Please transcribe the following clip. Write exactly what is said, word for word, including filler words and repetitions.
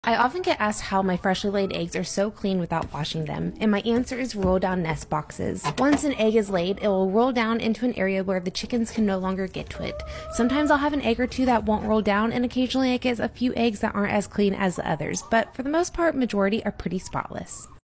I often get asked how my freshly laid eggs are so clean without washing them, and my answer is roll down nest boxes. Once an egg is laid, it will roll down into an area where the chickens can no longer get to it. Sometimes I'll have an egg or two that won't roll down, and occasionally I get a few eggs that aren't as clean as the others, but for the most part, majority are pretty spotless.